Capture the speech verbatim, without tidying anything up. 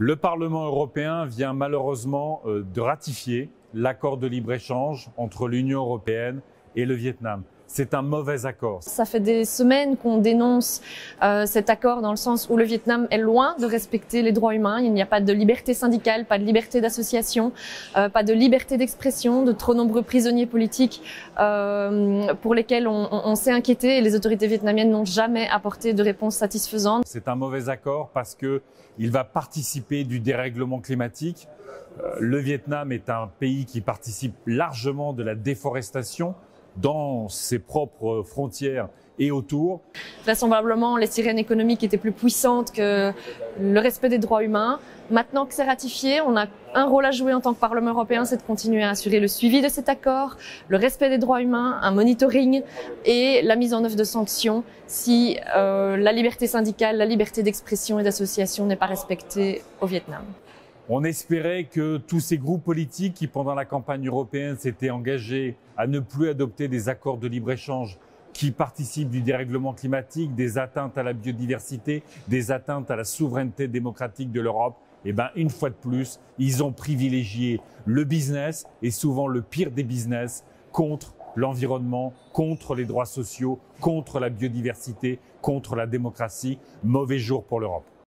Le Parlement européen vient malheureusement de ratifier l'accord de libre-échange entre l'Union européenne et le Vietnam. C'est un mauvais accord. Ça fait des semaines qu'on dénonce euh, cet accord dans le sens où le Vietnam est loin de respecter les droits humains. Il n'y a pas de liberté syndicale, pas de liberté d'association, euh, pas de liberté d'expression, de trop nombreux prisonniers politiques euh, pour lesquels on, on, on s'est inquiété et les autorités vietnamiennes n'ont jamais apporté de réponse satisfaisante. C'est un mauvais accord parce que il va participer du dérèglement climatique. Euh, le Vietnam est un pays qui participe largement de la déforestation dans ses propres frontières et autour. Vraisemblablement, les sirènes économiques étaient plus puissantes que le respect des droits humains. Maintenant que c'est ratifié, on a un rôle à jouer en tant que Parlement européen, c'est de continuer à assurer le suivi de cet accord, le respect des droits humains, un monitoring et la mise en œuvre de sanctions si euh, la liberté syndicale, la liberté d'expression et d'association n'est pas respectée au Vietnam. On espérait que tous ces groupes politiques qui, pendant la campagne européenne, s'étaient engagés à ne plus adopter des accords de libre-échange qui participent du dérèglement climatique, des atteintes à la biodiversité, des atteintes à la souveraineté démocratique de l'Europe, eh ben, une fois de plus, ils ont privilégié le business et souvent le pire des business contre l'environnement, contre les droits sociaux, contre la biodiversité, contre la démocratie. Mauvais jour pour l'Europe.